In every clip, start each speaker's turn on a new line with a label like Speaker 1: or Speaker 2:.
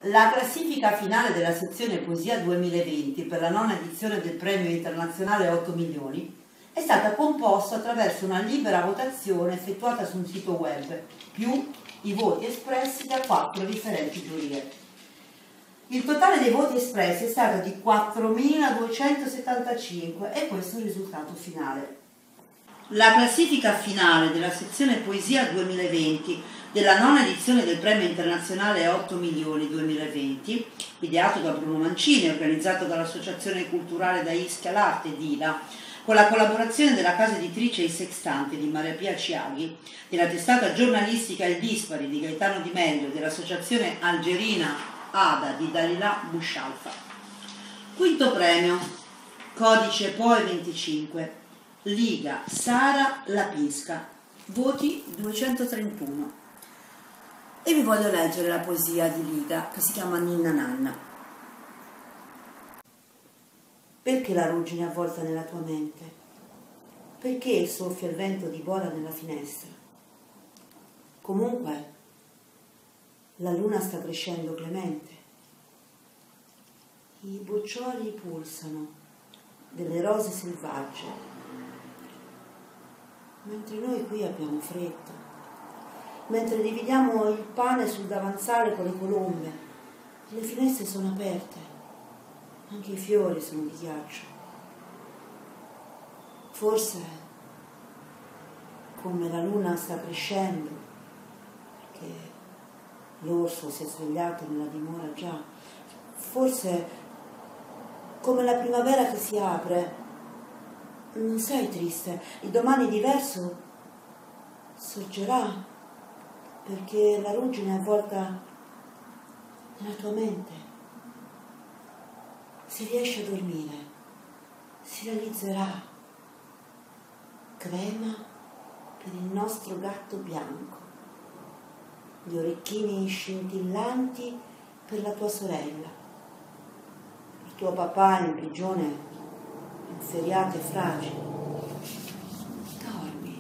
Speaker 1: La classifica finale della sezione Poesia 2020 per la nona edizione del premio internazionale 8 milioni è stata composta attraverso una libera votazione effettuata su un sito web, più i voti espressi da 4 differenti giurie. Il totale dei voti espressi è stato di 4.275 e questo è il risultato finale. La classifica finale della sezione Poesia 2020 della nona edizione del Premio Internazionale 8 Milioni 2020, ideato da Bruno Mancini e organizzato dall'Associazione Culturale da Ischia l'Arte DILA, con la collaborazione della casa editrice I Sextanti di Maria Pia Ciaghi, della testata giornalistica Il Dispari di Gaetano Di Meglio, dell'Associazione Algerina ADA di Dalila Bushalfa. Quinto premio, codice POE 25. Liga Sara Lapinska, voti 231. E vi voglio leggere la poesia di Liga che si chiama Ninna Nanna. Perché la ruggine avvolta nella tua mente? Perché soffia il vento di Bora nella finestra? Comunque, la luna sta crescendo clemente. I boccioli pulsano delle rose selvagge. Mentre noi qui abbiamo fretta, mentre dividiamo il pane sul davanzale con le colombe, le finestre sono aperte, anche i fiori sono di ghiaccio. Forse, come la luna sta crescendo, perché l'orso si è svegliato nella dimora già, forse, come la primavera che si apre, non sei triste, il domani diverso sorgerà, perché la ruggine è avvolta nella tua mente. Se riesci a dormire, si realizzerà. Crema per il nostro gatto bianco, gli orecchini scintillanti per la tua sorella, il tuo papà in prigione, inferiate e fragili. Dormi,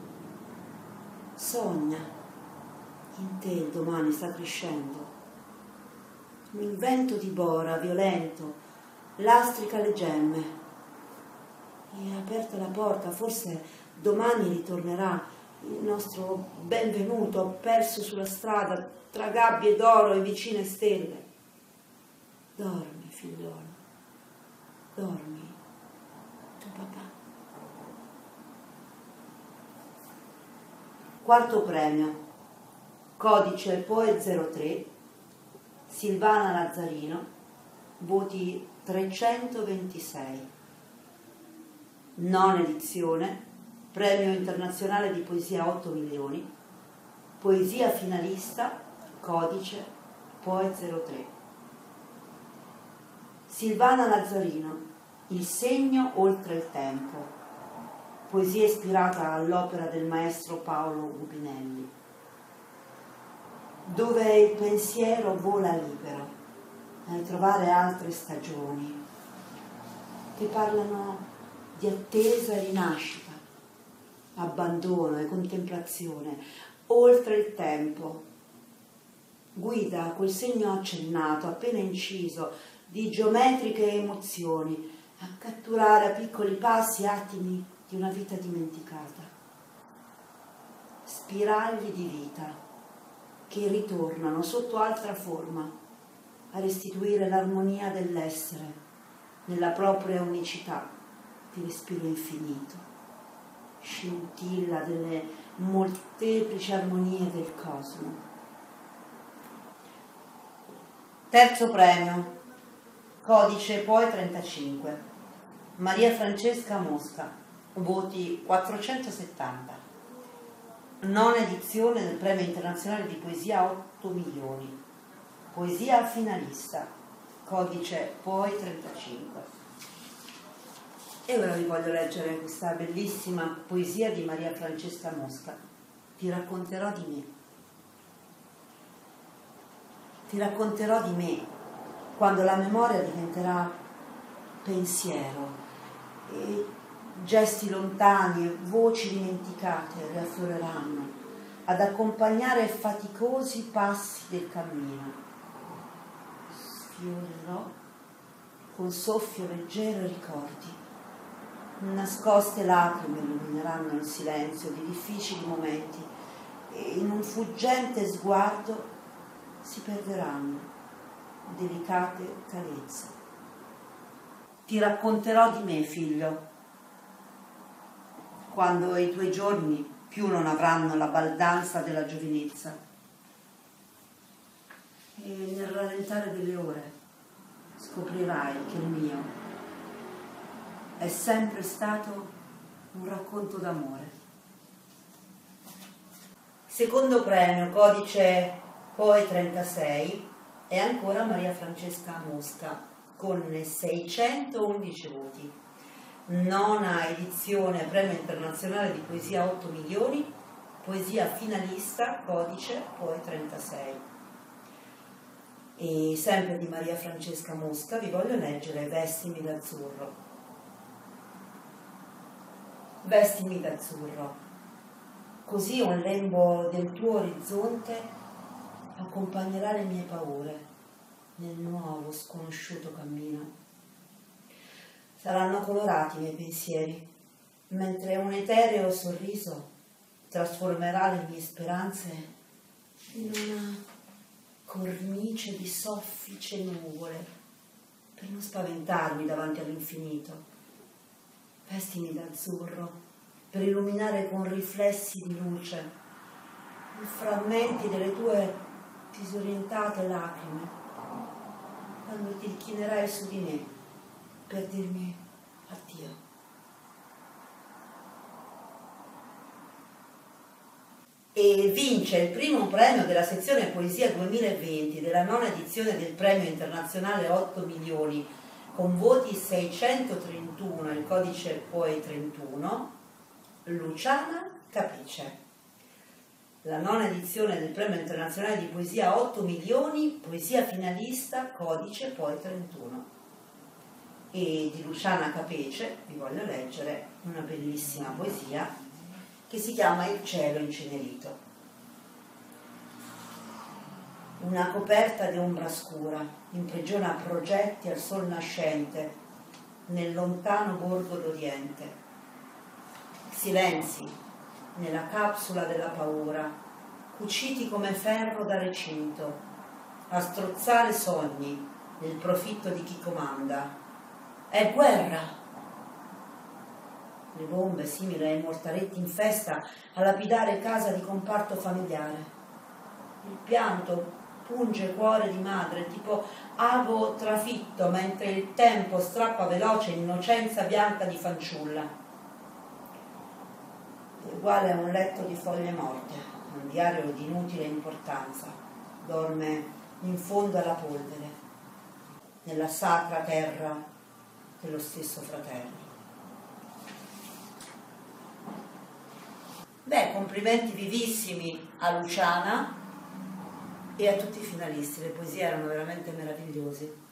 Speaker 1: sogna, in te il domani sta crescendo. Il vento di Bora, violento, lastrica le gemme. E aperta la porta, forse domani ritornerà il nostro benvenuto perso sulla strada tra gabbie d'oro e vicine stelle. Dormi, figliolo, dormi. Papà. Quarto premio, codice POE 03, Silvana Lazzarino, voti 326. Nona edizione, Premio Internazionale di Poesia 8 milioni, poesia finalista, codice POE 03. Silvana Lazzarino, Il segno oltre il tempo, poesia ispirata all'opera del maestro Paolo Gubinelli, dove il pensiero vola libero nel trovare altre stagioni che parlano di attesa e rinascita, abbandono e contemplazione, oltre il tempo. Guida quel segno accennato, appena inciso, di geometriche emozioni, a catturare a piccoli passi attimi di una vita dimenticata. Spiragli di vita che ritornano sotto altra forma a restituire l'armonia dell'essere nella propria unicità di respiro infinito, scintilla delle molteplici armonie del cosmo. Terzo premio, codice POE 35, Maria Francesca Mosca, voti 470. Nona edizione del Premio Internazionale di Poesia 8 milioni, poesia finalista, codice POE 35. E ora vi voglio leggere questa bellissima poesia di Maria Francesca Mosca. Ti racconterò di me. Ti racconterò di me quando la memoria diventerà pensiero e gesti lontani e voci dimenticate riaffioreranno ad accompagnare faticosi passi del cammino. sfiorerò con soffio leggero ricordi. Nascoste lacrime illumineranno il silenzio di difficili momenti e in un fuggente sguardo si perderanno delicate carezze. Ti racconterò di me, figlio, quando i tuoi giorni più non avranno la baldanza della giovinezza e nel rallentare delle ore scoprirai che il mio è sempre stato un racconto d'amore. Secondo premio, codice POE 36, è ancora Maria Francesca Mosca con 611 voti. Nona edizione Premio Internazionale di Poesia 8 milioni, poesia finalista, codice POE 36. E sempre di Maria Francesca Mosca vi voglio leggere Vestimi d'azzurro. Vestimi d'azzurro, così un lembo del tuo orizzonte accompagnerà le mie paure nel nuovo sconosciuto cammino. Saranno colorati i miei pensieri, mentre un etereo sorriso trasformerà le mie speranze in una cornice di soffice nuvole per non spaventarmi davanti all'infinito. Vestimi d'azzurro per illuminare con riflessi di luce i frammenti delle tue disorientate lacrime quando ti chinerai su di me per dirmi addio. E vince il primo premio della sezione Poesia 2020 della nona edizione del Premio Internazionale 8 milioni con voti 631, il codice POE 31, Luciana Capice. La nona edizione del Premio Internazionale di Poesia 8 milioni, poesia finalista, codice POE 31. E di Luciana Capice vi voglio leggere una bellissima poesia che si chiama Il cielo incenerito. Una coperta di ombra scura imprigiona progetti al sol nascente nel lontano borgo d'Oriente. Silenzi nella capsula della paura, cuciti come ferro da recinto, a strozzare sogni nel profitto di chi comanda. È guerra! Le bombe simili ai mortaretti in festa a lapidare casa di comparto familiare. Il pianto punge cuore di madre, tipo ago trafitto, mentre il tempo strappa veloce innocenza bianca di fanciulla. È uguale a un letto di foglie morte, un diario di inutile importanza. Dorme in fondo alla polvere, nella sacra terra dello stesso fratello. Beh, complimenti vivissimi a Luciana e a tutti i finalisti, le poesie erano veramente meravigliose.